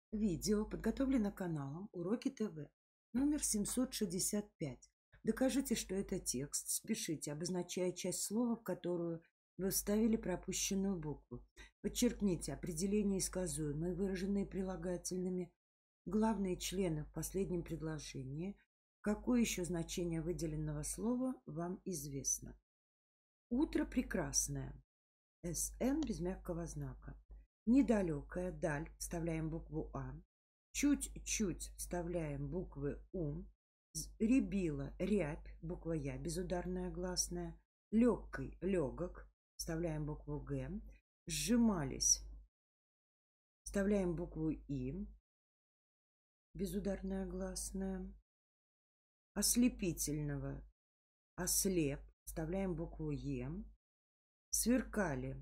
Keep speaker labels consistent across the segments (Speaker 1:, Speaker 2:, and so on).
Speaker 1: Видео подготовлено каналом Уроки ТВ, номер 765. Докажите, что это текст. Спешите, обозначая часть слова, в которую вы вставили пропущенную букву. Подчеркните определения исказуемые, выраженные прилагательными, главные члены в последнем предложении. Какое еще значение выделенного слова вам известно? Утро прекрасное. СН без мягкого знака. Недалекая, даль, вставляем букву А. Чуть-чуть вставляем буквы У. Рябила, рябь, буква Я, безударная гласная. Легкий, легок, вставляем букву Г. Сжимались, вставляем букву И, безударная гласная. Ослепительного, ослеп, вставляем букву Е. Сверкали,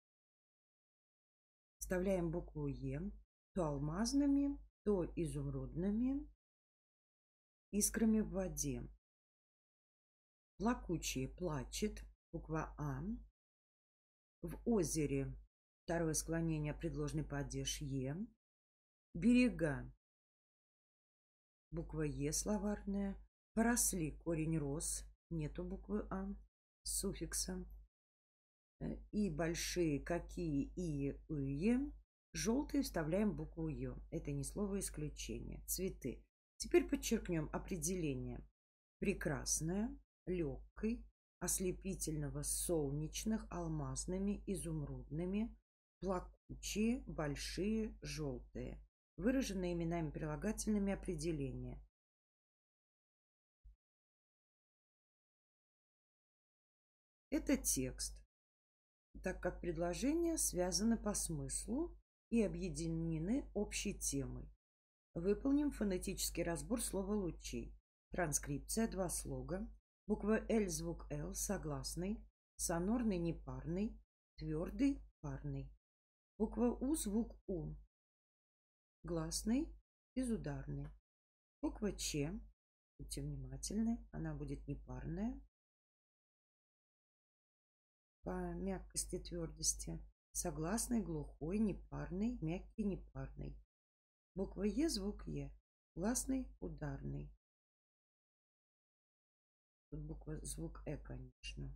Speaker 1: вставляем букву Е, то алмазными, то изумрудными искрами в воде. Плакучие, плачет, буква А. В озере, второе склонение, предложный падеж Е. Берега, буква Е словарная. Поросли, корень рос, нету буквы А, суффикса. И большие, какие, и, ие. Желтые вставляем букву Ё. Это не слово исключение. Цветы. Теперь подчеркнем определение. Прекрасное, легкой, ослепительного, солнечных, алмазными, изумрудными, плакучие, большие, желтые. Выраженные именами прилагательными определения. Это текст, так как предложения связаны по смыслу и объединены общей темой. Выполним фонетический разбор слова «лучей». Транскрипция, два слога. Буква «Л» звук «Л» согласный, сонорный непарный, твердый парный. Буква «У» звук «У», гласный, безударный. Буква «Ч», будьте внимательны, она будет непарная. По мягкости, твердости. Согласный, глухой, непарный, мягкий, непарный. Буква Е, звук Е. Гласный, ударный. Тут буква, звук Э, конечно.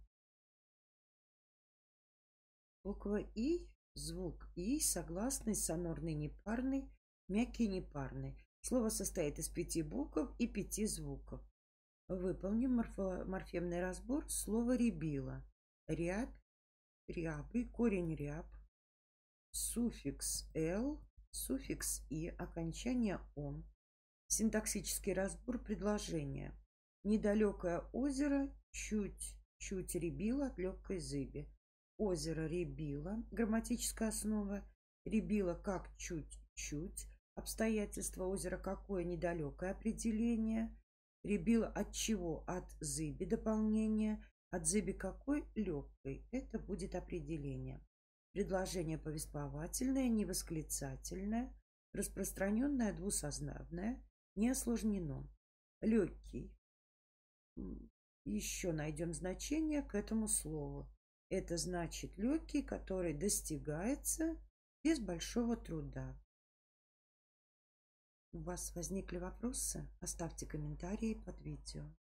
Speaker 1: Буква И, звук И, согласный, сонорный, непарный, мягкий, непарный. Слово состоит из 5 букв и 5 звуков. Выполним морфемный разбор слова рябила. Рябь, рябы, корень ряб, суффикс «л», суффикс «и», окончание «он». Синтаксический разбор предложения. Недалекое озеро чуть-чуть рябило от легкой зыби. Озеро рябило. Грамматическая основа. Рябило как чуть-чуть. Обстоятельства озера какое недалекое определение. Рябило от чего? От зыби дополнение. От зыби какой? Легкой. Это будет определение. Предложение повествовательное, не восклицательное, распространенное, двусознавное, не осложнено. Легкий. Еще найдем значение к этому слову. Это значит легкий, который достигается без большого труда. У вас возникли вопросы? Оставьте комментарии под видео.